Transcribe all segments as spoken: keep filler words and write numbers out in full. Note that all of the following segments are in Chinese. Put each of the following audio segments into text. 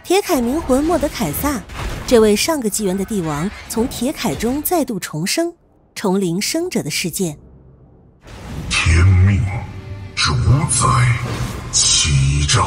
铁铠冥魂莫德凯撒，这位上个纪元的帝王从铁铠中再度重生，重临生者的世界。 天命主宰欺诈。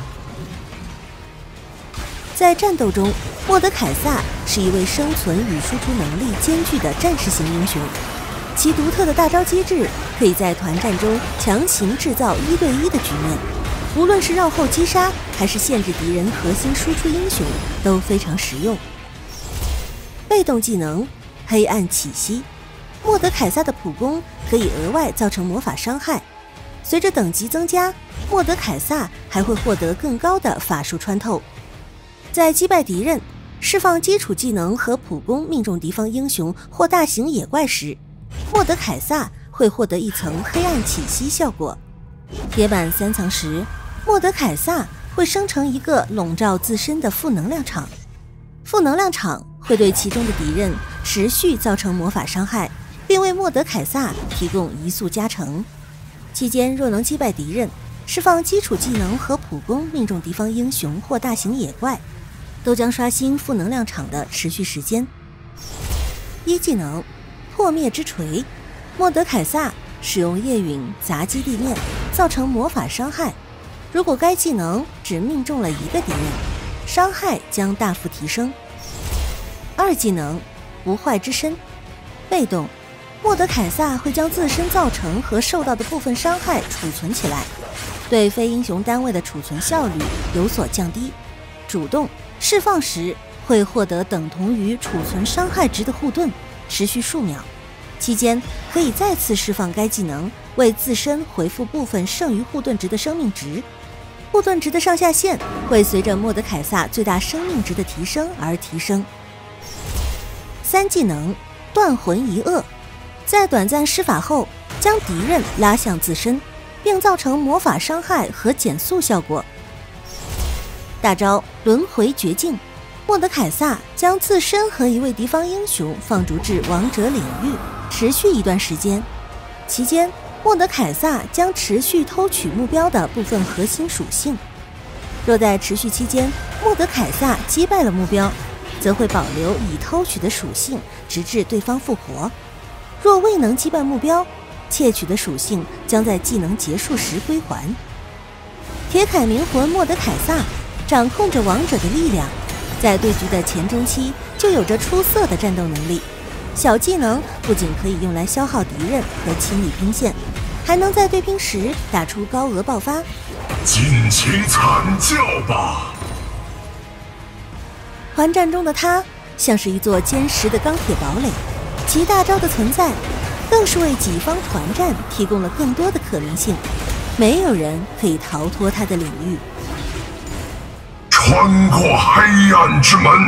在战斗中，莫德凯撒是一位生存与输出能力兼具的战士型英雄。其独特的大招机制可以在团战中强行制造一对一的局面，无论是绕后击杀还是限制敌人核心输出英雄都非常实用。被动技能黑暗气息，莫德凯撒的普攻可以额外造成魔法伤害，随着等级增加，莫德凯撒还会获得更高的法术穿透。在击败敌人、释放基础技能和普攻命中敌方英雄或大型野怪时，莫德凯撒会获得一层黑暗气息效果。铁板三层时，莫德凯撒会生成一个笼罩自身的负能量场，负能量场会对其中的敌人持续造成魔法伤害，并为莫德凯撒提供移速加成。期间若能击败敌人、释放基础技能和普攻命中敌方英雄或大型野怪，都将刷新负能量场的持续时间。一技能破灭之锤，莫德凯撒使用夜陨砸击地面，造成魔法伤害。如果该技能只命中了一个敌人，伤害将大幅提升。二技能不坏之身，被动，莫德凯撒会将自身造成和受到的部分伤害储存起来，对非英雄单位的储存效率有所降低。主动，释放时会获得等同于储存伤害值的护盾，持续数秒，期间可以再次释放该技能，为自身回复部分剩余护盾值的生命值。护盾值的上下限会随着莫德凯撒最大生命值的提升而提升。三技能断魂一扼，在短暂施法后将敌人拉向自身，并造成魔法伤害和减速效果。大招轮回绝境，莫德凯撒将自身和一位敌方英雄放逐至王者领域，持续一段时间。期间，莫德凯撒将持续偷取目标的部分核心属性。若在持续期间，莫德凯撒击败了目标，则会保留已偷取的属性，直至对方复活。若未能击败目标，窃取的属性将在技能结束时归还。铁铠冥魂莫德凯撒掌控着王者的力量，在对局的前中期就有着出色的战斗能力。小技能不仅可以用来消耗敌人和清理兵线，还能在对拼时打出高额爆发。 尽情惨叫吧！ 团战中的他像是一座坚实的钢铁堡垒，其大招的存在更是为己方团战提供了更多的可能性，没有人可以逃脱他的领域。 穿过黑暗之门。